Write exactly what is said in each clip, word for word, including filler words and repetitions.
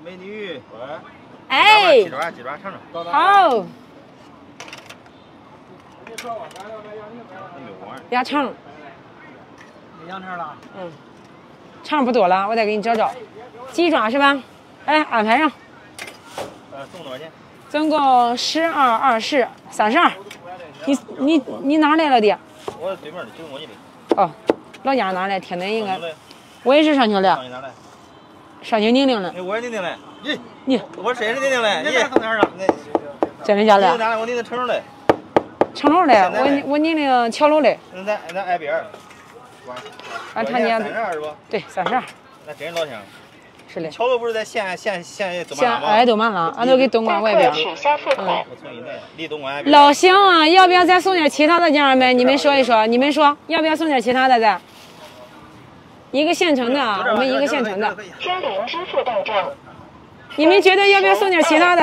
美女， 哎， 鸡爪鸡爪尝尝。 好。俩肠。 两肠了。 嗯。肠不多了，我再给你找找。鸡爪是吧？哎，安排上。 呃，总多少钱？ 总共十二二十三十二。你你你哪来了的？ 我对面的九公里的。 哦，老家哪来？天津应该。我也是上丘的。 上丘哪来？ 上丘宁宁的。 哎，我也宁宁的。咦， 你我谁是宁宁的？ 你在从哪儿啊？ 真的假的？ 你哪来？我宁宁成龙的。 成龙的，我我宁宁桥楼的。 那咱咱挨边儿。 俺他家。 三十二是吧？ 对，三十二。 那真老乡。 是的。 桥楼不是在县县县东县哎东满了，俺都给东莞外边。 嗯。离东莞。 老乡啊，要不要再送点其他的家人们？你们说一说，你们说要不要送点其他的再？一个现成的，我们一个现成的。 嘉陵支付到账。 你们觉得要不要送点其他的？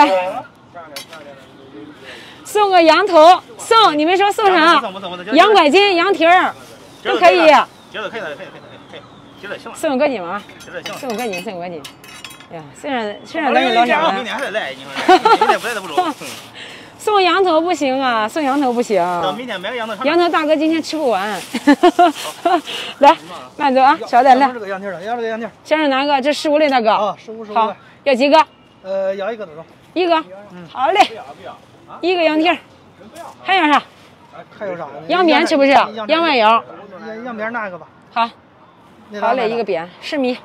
送个羊头，送你们说送啥？羊拐筋、羊蹄儿都可以。 觉得可以了，可以可以可以，觉得行了。 送个斤吗？送个斤，送个斤。哎呀，虽然虽然咱是老乡， 明天还得来，你说明天不来都不中。 送羊头不行啊，送羊头不行。 明天买个羊头。 羊头大哥今天吃不完。来，慢走啊，稍等来。 这个羊蹄儿，要这个羊蹄儿。 先生哪个？这十五的大哥。 啊，十五十五。 好，要几个？ 呃，要一个多少？ 一个。嗯，好嘞。一个羊蹄儿。还有啥？ 还有啥？ 羊鞭吃不吃？羊外腰。 羊羊鞭拿一个吧。 好。好嘞，一个鞭，十米。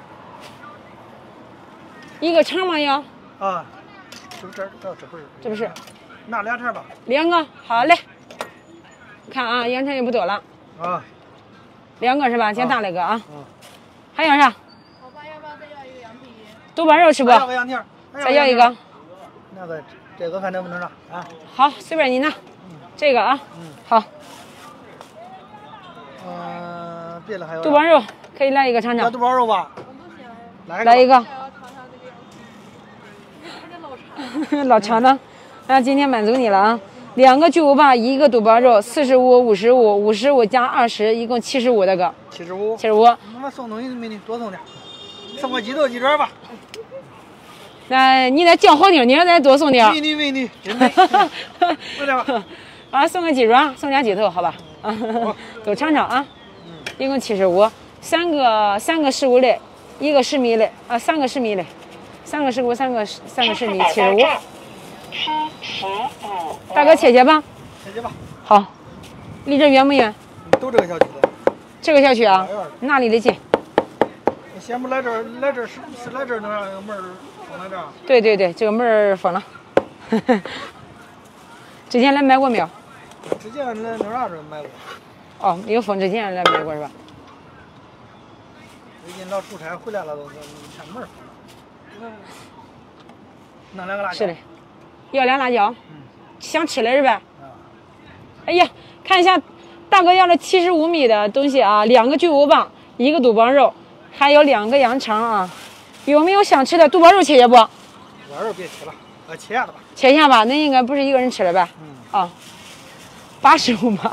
一个肠吗要？ 啊。这不是，这这不是。 这不是。 拿两肠吧。 两个，好嘞。看啊，羊肠也不多了。 啊。 两个是吧？先大了个啊。 嗯。 还有啥？ 好吧，要不要再要一个羊皮？ 肚包肉吃不？ 要个羊蹄儿。 再要一个。 那个，这个看能不能让啊？ 好，随便你拿。这个啊。嗯。好。 嗯，别了，还有。 肚包肉可以来一个尝尝。 要肚包肉吧？ 来一个。老长的，那今天满足你了啊！两个巨无霸，一个肚包肉，四十五、五十五、五十五加二十，一共七十五的个。 七十五。 七十五。 我送东西美女，多送点，送个鸡头鸡爪吧。 那你得叫好听点，再多送点。 美女美女，真美。快点吧。 啊，送个鸡爪，送俩鸡头，好吧？啊，都尝尝啊。一共七十五，三个三个十五的，一个十米的啊，三个十米的。三个十五，三个三个十米，七十五。 七十五。 大哥，切切吧。 切切吧。 好。离这远不远？ 都这个小区的。 这个小区啊？哪里的近？ 先不来这儿，来这儿是是来这儿能让门封在这儿？ 对对对，这个门封了。之前来买过没有？ 之前来那啥时候买过。 哦，有封之前来买过是吧？ 最近老出差回来了，都看门封了。弄两个辣椒。 是的，要俩辣椒。嗯。想吃的是呗？ 嗯。 哎呀，看一下，大哥要了七十五米的东西啊，两个巨无霸，一个肚包肉，还有两个羊肠啊。有没有想吃的？肚包肉切切不？ 肚包肉别切了，呃，切下的吧。 切一下吧，那应该不是一个人吃的呗？ 嗯。 啊，八十五吧。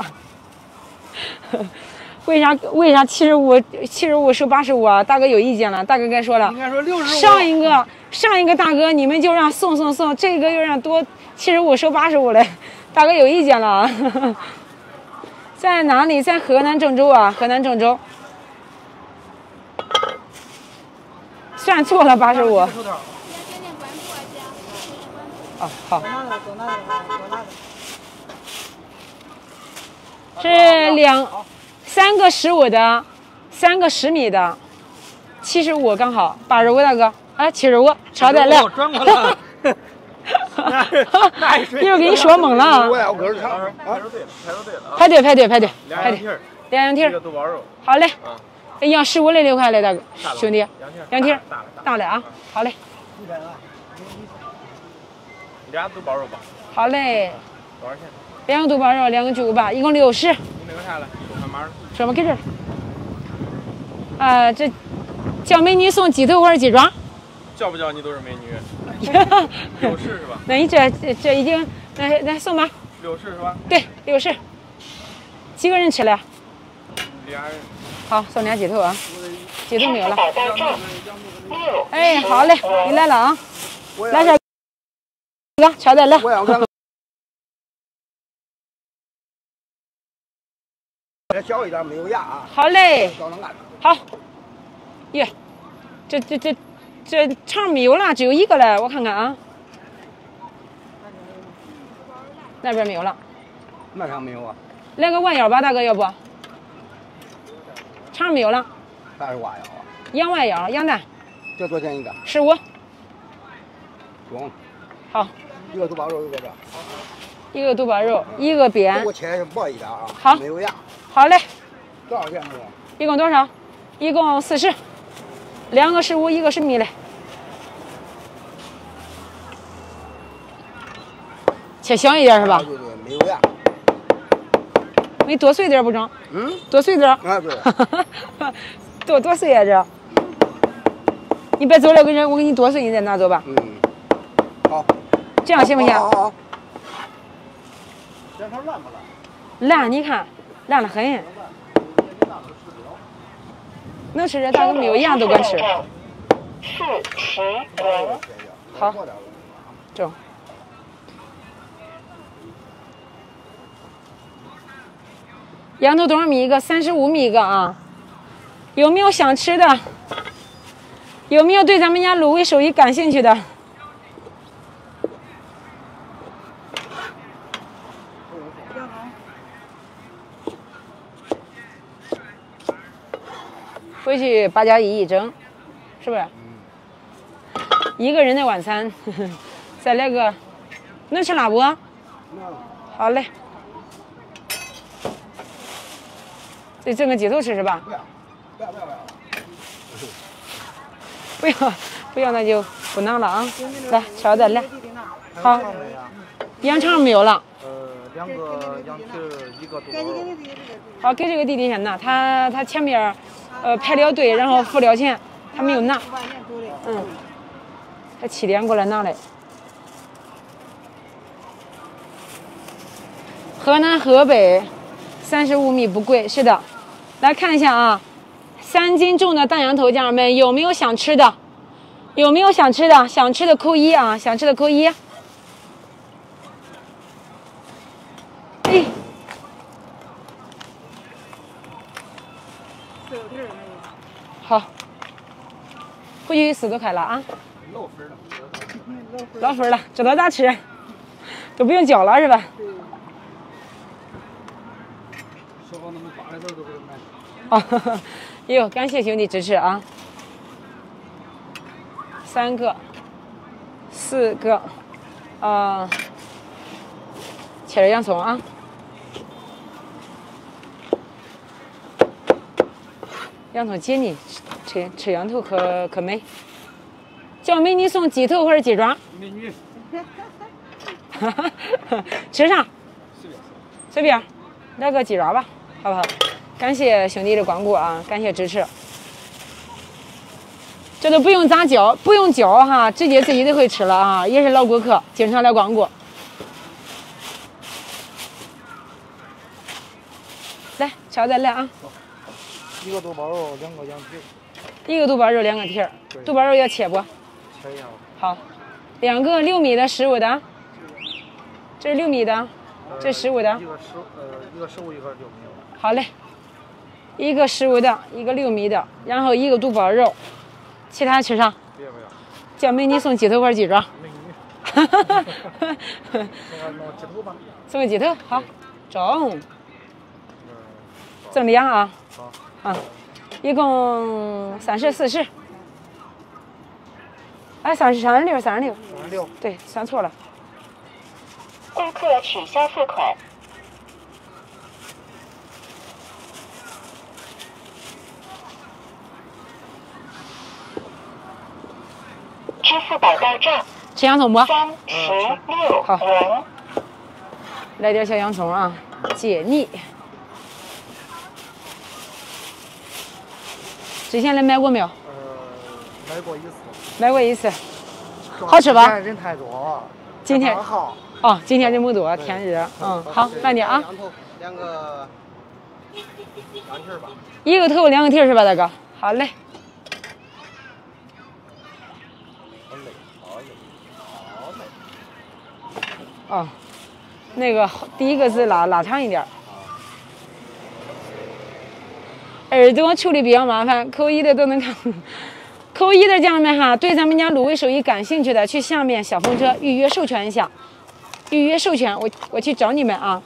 为啥为啥七十五七十五收八十五啊？大哥有意见了，大哥该说了。 应该说六十五。 上一个上一个大哥你们就让送送送，这个又让多七十五收八十五嘞，大哥有意见了。在哪里？在河南郑州啊，河南郑州。算错了八十五。哦，好。是两。三个十五的，三个十米的，七十五刚好，八十五大哥，啊，七十五，稍等来。 转过来。 一会儿给你说懵了。 我要搁这尝。 排队排队排队排队。两羊蹄儿。 一个肚包肉。 好嘞。哎呀，十五的六块嘞，大哥，兄弟，羊蹄儿，大的啊，好嘞。 俩肚包肉吧。 好嘞。 多少钱？ 两个肚包肉，两个巨无霸，一共六十。 你那个啥了？收看码了。 什么给这儿？啊，这叫美女送鸡头或者鸡爪。 叫不叫你都是美女。六十是吧？ 那你这这这已经，来来送吧。 六十是吧？ 对，六十。几个人吃了？ 俩人。 好，送俩鸡头啊。鸡头没有了。 六。 哎，好嘞，你来了啊， 我来这个，乔带来。 我要看。这小一点，没有牙啊。 好嘞， 小能干。 好。耶，这这这这肠没有了，只有一个了，我看看啊。那边没有了。 那啥没有啊？ 来个弯腰吧，大哥，要不？肠没有了。 啥是蛙腰啊？ 羊弯腰，羊蛋。 这多少钱一个？ 十五。 中。 好。 一个肚包肉一个这。 一个肚包肉，一个扁。 给我切薄一点啊。 好。 没有牙。 好嘞。 多少钱这个？ 一共多少？一共四十。两个十五，一个十米嘞。切小一点是吧？ 对对，没有牙。 没多碎点不中？ 嗯， 多碎点。 啊对。 多多碎啊这。你别走了，我给你我给你多碎，你再拿走吧。 嗯。好。 这样行不行？ 好好好。这它烂不烂？ 烂，你看，烂得很。能吃这大哥没有一样都敢吃。 四十元。 好。中。羊头多少米一个？三十五米一个啊！有没有想吃的？有没有对咱们家卤味手艺感兴趣的？回去八加一一整，是不是？一个人的晚餐，呵呵再来个，能吃辣不？好嘞。得整个鸡头吃是吧？ 不要，不要，不要，不要。 不要，不要那就不拿了啊！来，乔的来。好。羊肠没有了。 呃，两个羊蹄儿，一个肚包肉。 好，给这个弟弟先拿，他他前面呃排了队，然后付了钱，他没有拿。嗯。他七点过来拿来。河南河北，三十五米不贵，是的。来看一下啊，三斤重的大羊头，家人们有没有想吃的？有没有想吃的？想吃的扣一啊！想吃的扣一。哎。好，回去撕都开了啊。 漏粉了。 老粉了，知道咋吃，都不用教了是吧？ 说好那么八的时候都给买。 哦，哟，感谢兄弟支持啊！三个，四个，啊、呃，切点洋葱啊！羊头解腻，吃吃羊头可可美。叫美女送鸡头或者鸡爪。 美女。 吃啥？ 随便。 随便，来个鸡爪吧，好不好？感谢兄弟的光顾啊，感谢支持。这都不用咋教，不用教哈，直接自己就会吃了啊，也是老顾客，经常来光顾。来，乔再来啊！ 一个肚包肉，两个羊蹄。 一个肚包肉，两个蹄儿。肚包肉要切不？ 切一下。 好，两个六米的，十五的。这是六米的，这十五的。 一个十呃，一个十五，一个六米。 好嘞，一个十五的，一个六米的，然后一个肚包肉，其他吃啥？ 不要不要。 叫美女送鸡头或者鸡爪。 美女。哈哈哈哈哈。弄鸡头吧。 送个鸡头，好，中。赠两啊。 好。 啊，一共三十四十。哎，三十三十六，三十六。 三十六。 对，算错了。 顾客取消付款。支付宝到账。 吃洋葱不？ 三十六好。 元。 来点小洋葱啊，解腻。之前来买过没有？ 呃，买过一次。 买过一次。好吃吧？ 人太多。 今天好。 哦，今天人不多，天热。嗯，好，慢点啊。 两个羊蹄吧。 一个头两个蹄是吧，大哥？好嘞。 哦，那个第一个字拉拉长一点。耳朵处理比较麻烦，扣一的都能看。扣一的家人们哈，对咱们家卤味手艺感兴趣的，去下面小风车预约授权一下。预约授权，我我去找你们啊。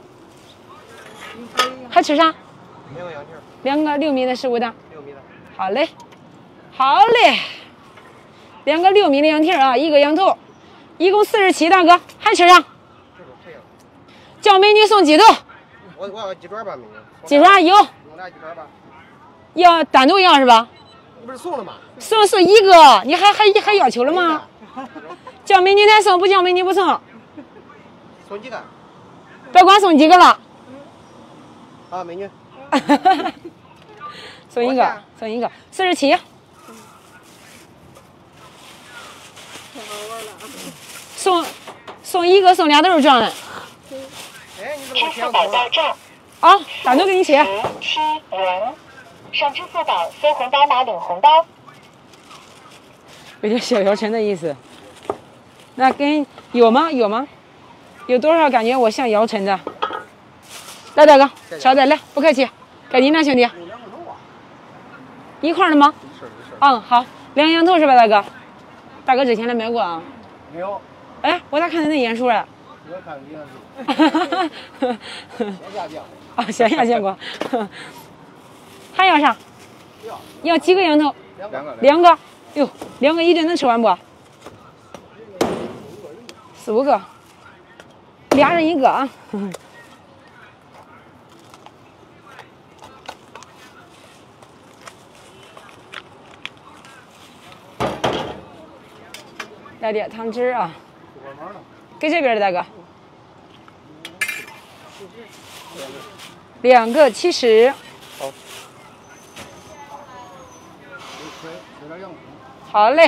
还吃啥？ 两个羊蹄儿， 两个六米的十五的。 六米的。 好嘞，好嘞。两个六米的羊蹄儿啊，一个羊头，一共四十七，大哥还吃啥？叫美女送鸡头。 我我要个鸡爪吧，美女。 鸡爪有。 弄俩鸡爪吧。 要单独要是吧？ 不是送了吗？ 送送一个，你还还还要求了吗？叫美女才送，不叫美女不送。 送几个？ 别管送几个了。 好，美女。 送一个，送一个，四十七。送送一个，送俩都是赚的。 哎，你怎支么付宝到账。 啊，单独给你切。 十七元，上支付宝搜红包码领红包。 有点小姚晨的意思。那跟有吗？有吗？有多少感觉我像姚晨的？来，大哥，稍等，来，不客气，该你了，兄弟。一块儿的吗？嗯，好，两个羊头是吧，大哥？大哥之前来买过啊？ 没有。 哎，我咋看见那眼熟了？ 我看你那是。线下见过。 啊，线下见过。还要啥？要几个羊头？ 两个。 两个。哟，两个一顿能吃完不？四五个，俩人一个啊。来点汤汁啊，给这边的大哥，两个七十。 好。 好嘞。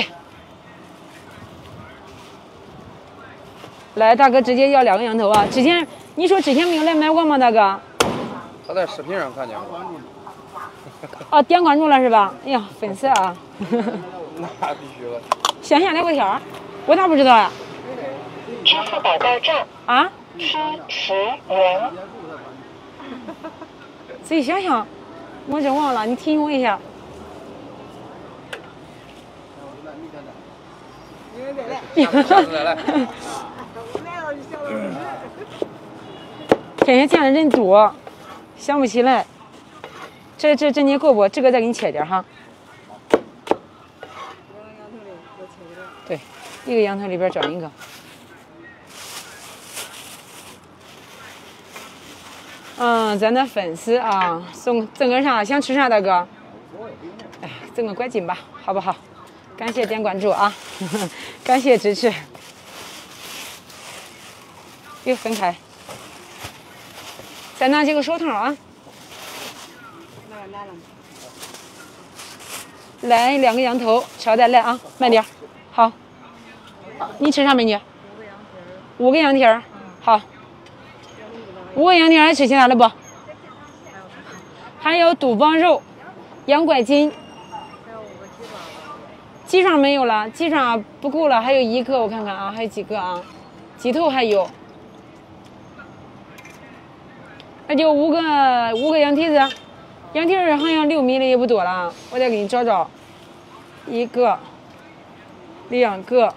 来，大哥直接要两个羊头啊！之前你说之前没有来买过吗，大哥？ 他在视频上看见过。 哦，点关注了是吧？哎呀，粉丝啊！ 那必须了。 线下聊个天儿，我咋不知道呀？ 支付宝到账。 啊？ 七十元。 自己想想，我真忘了，你提醒我一下。 下次再来。 天天见的人多，想不起来。这这这你够不？这个再给你切点哈。对，一个羊头里边找一个。嗯，咱的粉丝啊，送赠个啥？想吃啥，大哥？哎，赠个拐筋吧，好不好？感谢点关注啊，感谢支持。又分开。再拿几个手套啊。来两个羊头，稍待来啊，慢点。好。你吃啥美女？五个羊蹄儿。好。五个羊蹄儿还吃其他的不？还有肚棒肉、羊拐筋。鸡爪没有了，鸡爪不够了，还有一个，我看看啊，还有几个啊？鸡头还有。那就五个五个羊蹄子，羊蹄儿好像六米的也不多了，我再给你找找，一个，两个，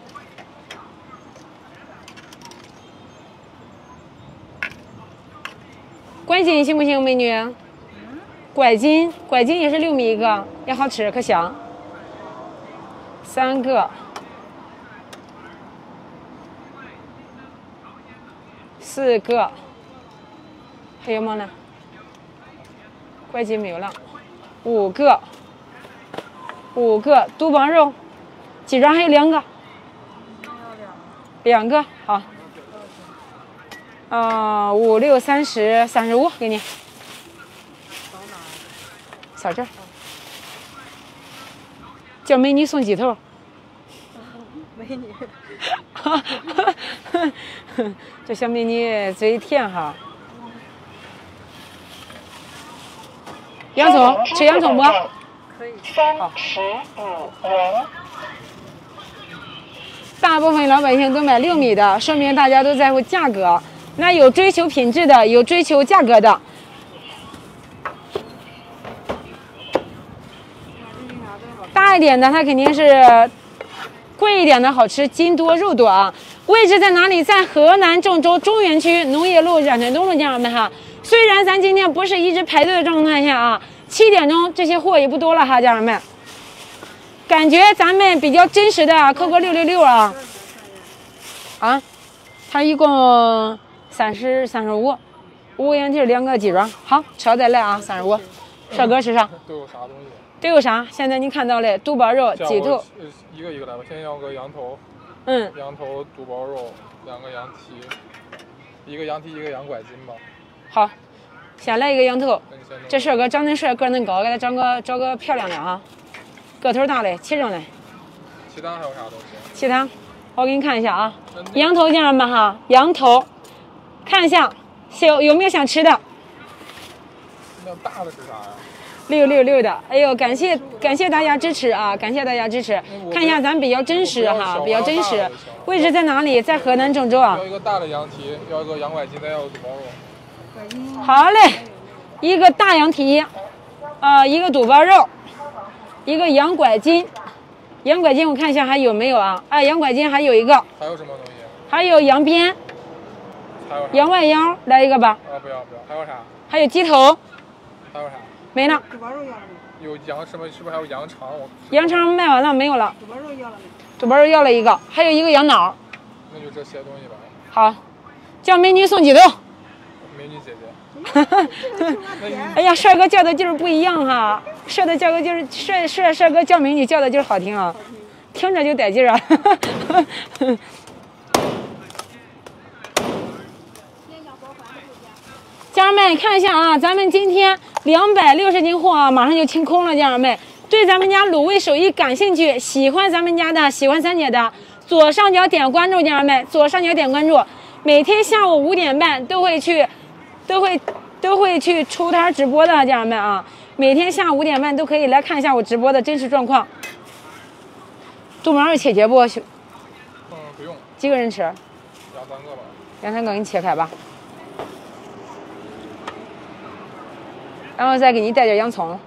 拐筋行不行，美女？拐筋，拐筋也是六米一个，也好吃，可香。三个，四个。还有吗呢？拐筋没有了，五个，五个肚棒肉，鸡爪还有两个，两个好，啊、呃，五六三十三十五，给你，扫这儿，叫美女送鸡头，美女，这小美女嘴甜哈。洋葱吃洋葱不？ 可以。三十五元。 部分老百姓都买六米的，说明大家都在乎价格。那有追求品质的，有追求价格的。大一点的，它肯定是贵一点的好吃，筋多肉多啊。位置在哪里？在河南郑州中原区农业路冉城东路，家人们哈。虽然咱今天不是一直排队的状态下啊，七点钟这些货也不多了哈，家人们。感觉咱们比较真实的，扣个六六六啊。啊，它一共三十三十五，五个羊蹄两个鸡爪。好，车再来啊，三十五。帅哥吃啥？ 都有啥东西？ 都有啥？现在你看到了肚包肉、鸡头。 一个一个来吧，先要个羊头。 嗯。 羊头、肚包肉，两个羊蹄，一个羊蹄，一个羊拐筋吧。 好，先来一个羊头。这帅哥长得帅，个儿恁高，给他找个找个漂亮的啊，个头大的，齐整的。 其他还有啥东西？ 其他，我给你看一下啊。羊头，家人们哈，羊头，看一下，有有没有想吃的？ 那大的是啥呀？ 六六六的，哎呦，感谢感谢大家支持啊，感谢大家支持。看一下咱比较真实哈，比较真实。位置在哪里？在河南郑州啊。 要一个大的羊蹄，要一个羊拐筋，再要个肚包肉。 好嘞，一个大羊蹄，呃，一个肚包肉，一个羊拐筋。羊拐筋我看一下还有没有啊？哎，羊拐筋还有一个。 还有什么东西？ 还有羊鞭。 还有啥？ 羊外腰来一个吧。 啊，不要不要，还有啥？ 还有鸡头。 还有啥？ 没了。 肚包肉要了没？ 有羊什么？是不是还有羊肠？我羊肠卖完了，没有了。 肚包肉要了没？ 肚包肉要了一个，还有一个羊脑。 那就这些东西吧。 好，叫美女送鸡头。 美女姐姐。 哎呀，帅哥叫的劲儿不一样哈，帅的叫个劲儿，帅帅帅哥叫美女叫的劲儿好听啊，听着就带劲儿啊。家人们看一下啊，咱们今天两百六十斤货啊，马上就清空了。家人们对咱们家卤味手艺感兴趣，喜欢咱们家的，喜欢三姐的，左上角点关注。家人们左上角点关注，每天下午五点半都会去，都会都会去出摊直播的。家人们啊，每天下午五点半都可以来看一下我直播的真实状况。肚毛肉切切不？ 嗯，不用。 几个人吃？ 两三个吧。 两三个，给你切开吧。然后再给你带点洋葱。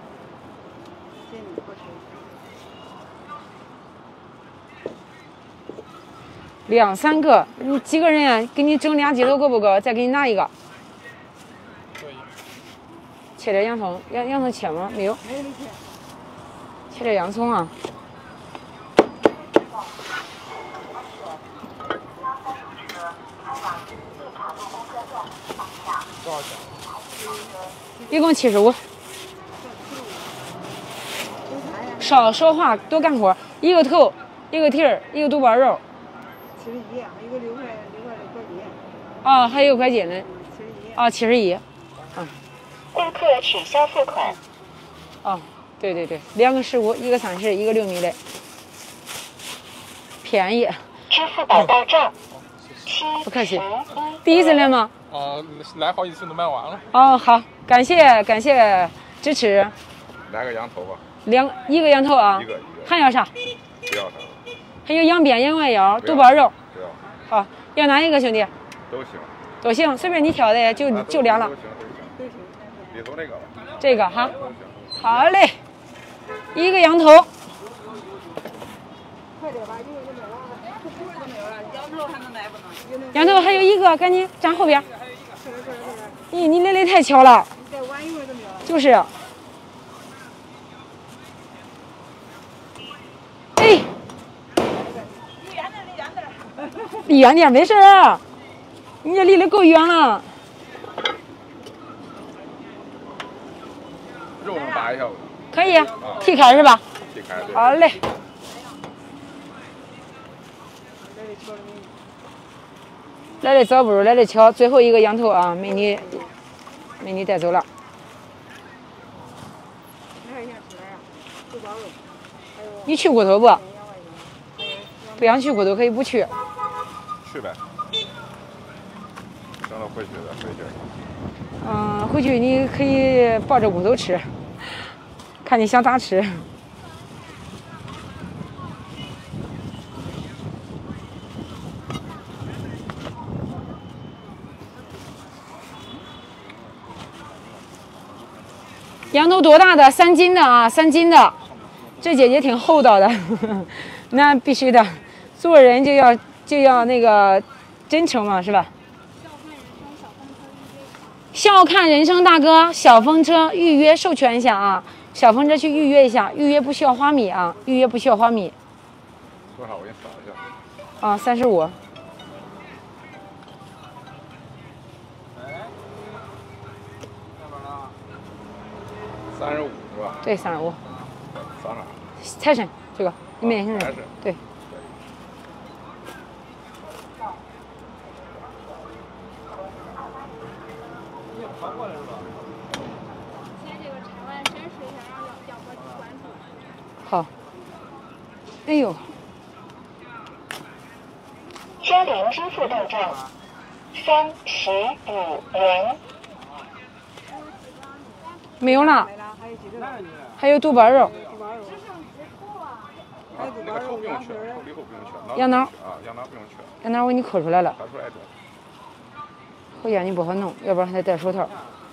两三个，你几个人呀？给你整俩鸡头够不够？再给你拿一个。 可以。 切点洋葱，洋洋葱切吗？没有。 没有没切。 切点洋葱啊。 多少钱？ 一共七十五。少说话，多干活。一个头，一个蹄儿，一个肚包肉。 七十一，一个六块六块六块几。 哦，还有块钱呢。 七十一。 哦，七十一。 嗯。顾客取消付款。 哦，对对对，两个十五，一个三十，一个六米的，便宜。 支付宝到账。 不客气。第一次来吗？ 啊，来好几次都卖完了。 哦，好，感谢感谢支持。 来个羊头吧。 两一个羊头啊。 一个一个。 还要啥？ 不要啥。 还有羊鞭、羊外腰、肚包肉。 不要。 好，要哪一个兄弟？ 都行。 都行，随便你挑的，就就俩了。 都行都行。里头那个。 这个哈。好嘞，一个羊头。 快点吧，因为那没了，都没有了，羊头还能买不能？ 羊头还有一个，赶紧站后边。咦，你来的太巧了。 再晚一会儿都没有了。 就是。哎。离远点，没事儿。你这离得够远了。 肉能拔一下不？ 可以，剔开是吧？ 剔开。 好嘞。来的早不如来的巧，最后一个羊头啊，美女，美女带走了。你去骨头不？不想去骨头可以不去。 去呗。等到回去再回去。 嗯，回去你可以抱着骨头吃，看你想咋吃。 羊头多大的？三斤的啊，三斤的。这姐姐挺厚道的，那必须的，做人就要就要那个真诚嘛，是吧？笑看人生大哥，小风车预约授权一下啊，小风车去预约一下，预约不需要花米啊，预约不需要花米。 多少？我给你扫一下。 啊，三十五。 三十五是吧？ 对，三十五。 扫哪？ 财神，这个你们也是财神。 对。好。哎呦。 嘉陵支付到账三十五元。 没有了。还有肚包肉。 那个头不用去，头里头不用去。 羊脑。 啊，羊脑不用去。 羊脑我给你抠出来了。 抠出来中。 回家你不好弄，要不然还得戴手套。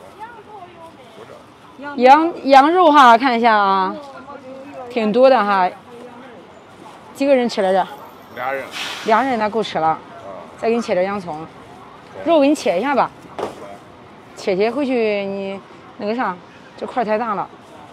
羊羊肉哈，看一下啊，挺多的哈。几个人吃来着？ 俩人。 俩人那够吃了。再给你切点洋葱，肉给你切一下吧。切切回去你那个啥，这块太大了。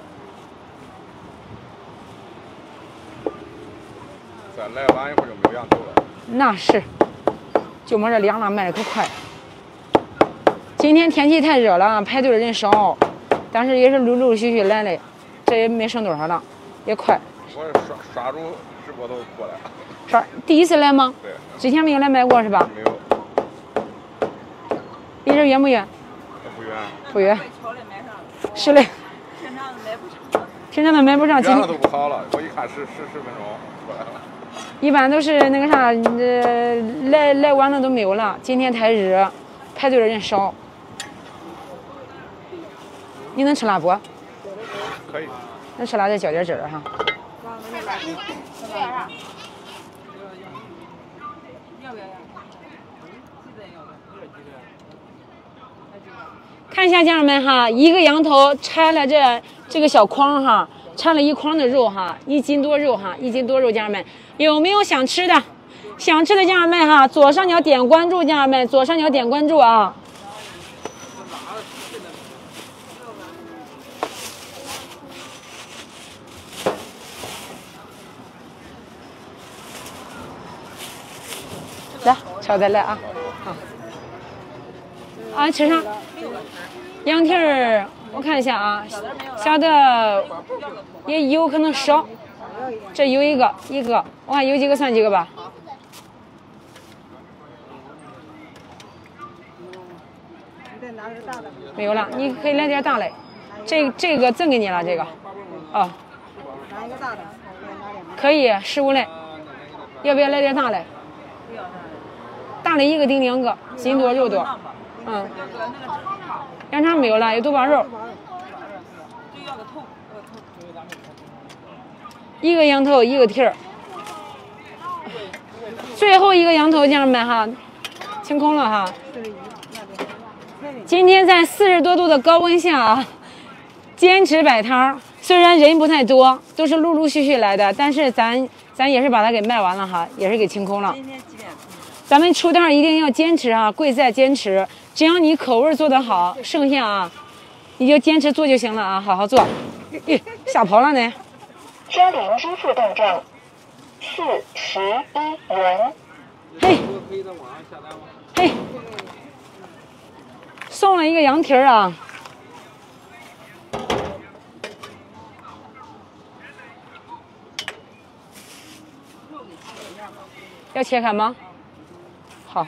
再来晚一会儿就没有羊头了。 那是，就我这凉了，卖的可快。今天天气太热了，排队的人少，但是也是陆陆续续来的，这也没剩多少了，也快。 我刷刷住直播都过来了。 刷第一次来吗？ 对。 之前没有来买过是吧？ 没有。 离这远不远？ 不远。 不远。是嘞。平常都买不上。平常都买不上。 原来都不好了，我一看十十十分钟过来了。 一般都是那个啥，呃，来来晚了都没有了。今天太热，排队的人少。你能吃辣不？ 可以。 能吃辣再浇点汁儿哈。看一下家人们哈，一个羊头拆了这这个小筐哈，拆了一筐的肉哈，一斤多肉哈，一斤多肉，家人们有没有想吃的？想吃的家人们哈，左上角点关注，家人们左上角点关注啊。来，瞧再来啊！好，啊，吃啥？羊蹄儿，我看一下啊，小的也有可能少，这有一个一个，我看有几个算几个吧。没有了，你可以来点大的，这这个赠给你了，这个，哦。拿一个大的。可以，十五来，要不要来点大的？大的一个顶两个，筋多肉多，嗯。羊肠没有了，有肚包肉。一个羊头，一个蹄儿。最后一个羊头，家人们哈，清空了哈。今天在四十多度的高温下啊，坚持摆摊儿。虽然人不太多，都是陆陆续续来的，但是咱咱也是把它给卖完了哈，也是给清空了。咱们出摊一定要坚持啊，贵在坚持。只要你口味做得好，剩下啊，你就坚持做就行了啊，好好做。咦，吓跑了呢！ 嘉陵支付到账四十一元。 嘿，嘿，送了一个羊蹄儿啊！要切开吗？好。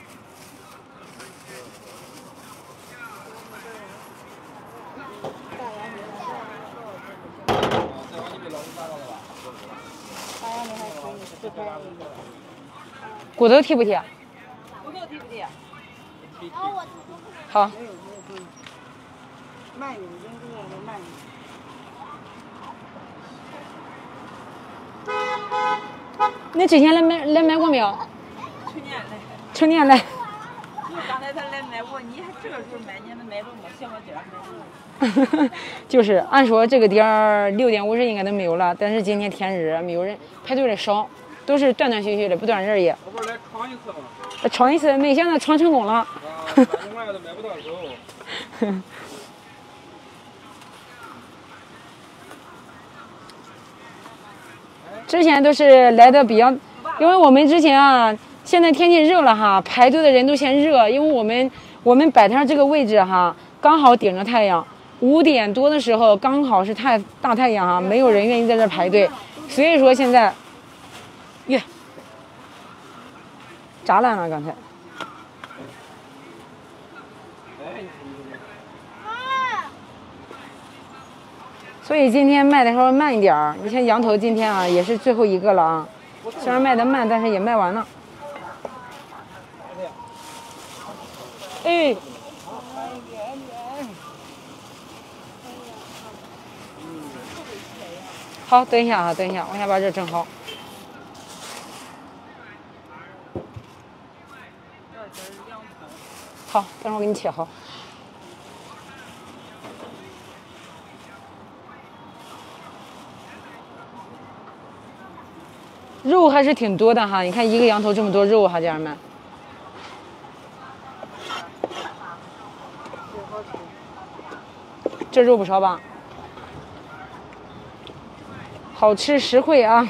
骨头提不提？ 骨头提不提？ 好。 慢一点，这个慢一点。你之前来买来买过没有？ 去年来。 去年来。 刚才他来买我，你还这个时候买，你还买着没？小我点儿买着。 就是按说这个点儿六点五十应该都没有了，但是今天天热，没有人排队的少，都是断断续续的，不断人也。 我不是来闯一次吗？ 闯一次，没想到闯成功了。 啊，三千块都买不到手。 之前都是来的比较，因为我们之前啊，现在天气热了哈，排队的人都嫌热，因为我们我们摆摊这个位置哈，刚好顶着太阳，五点多的时候刚好是太大太阳哈，没有人愿意在这排队，所以说现在，耶，炸烂了刚才。所以今天卖的稍微慢一点儿。你像羊头今天啊也是最后一个了啊，虽然卖的慢，但是也卖完了。哎，好，等一下啊，等一下，我先把这整好。好，等会儿我给你切好。肉还是挺多的哈，你看一个羊头这么多肉哈，家人们。这肉不少吧？好吃实惠啊！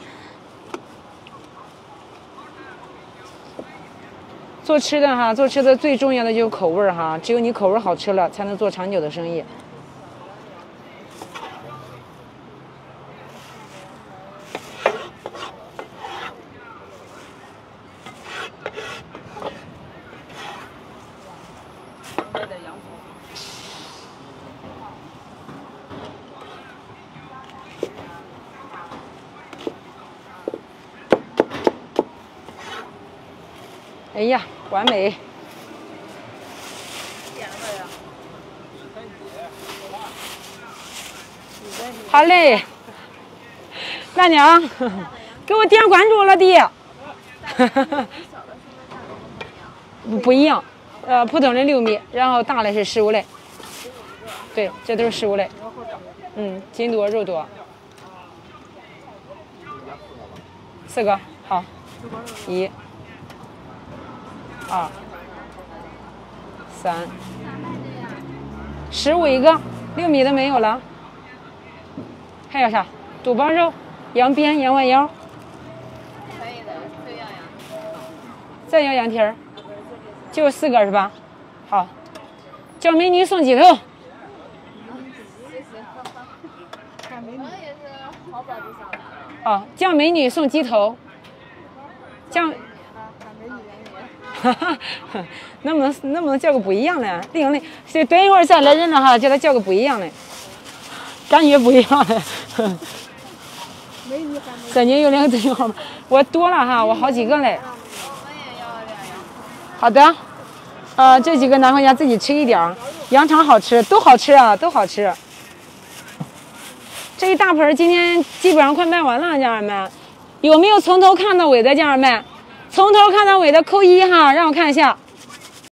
做吃的哈，做吃的最重要的就是口味哈，只有你口味好吃了，才能做长久的生意。哎呀，完美！好嘞，大娘，给我点关注了弟。不不一样，呃，普通的六米，然后大的是十五嘞。对，这都是十五嘞。嗯，筋多肉多。四个，好，一。二、三、十五一个，六米的没有了。还有啥？肚包肉、羊鞭、羊弯腰。 可以的，这样呀。 再要羊蹄儿，就四个是吧？好，叫美女送鸡头。 看美女也是好宝就上来了。 哦，叫美女送鸡头。叫。哈哈，能不能能不能叫个不一样的？另类，所以等一会儿再来人了哈，叫他叫个不一样的，感觉不一样的。 美女三斤有两个对号吗？我多了哈，我好几个嘞。 我也要两样。 好的，呃，这几个拿回家自己吃一点儿。羊肠好吃，都好吃啊，都好吃。这一大盆今天基本上快卖完了，家人们，有没有从头看到尾的家人们？从头看到尾的扣一哈，让我看一下。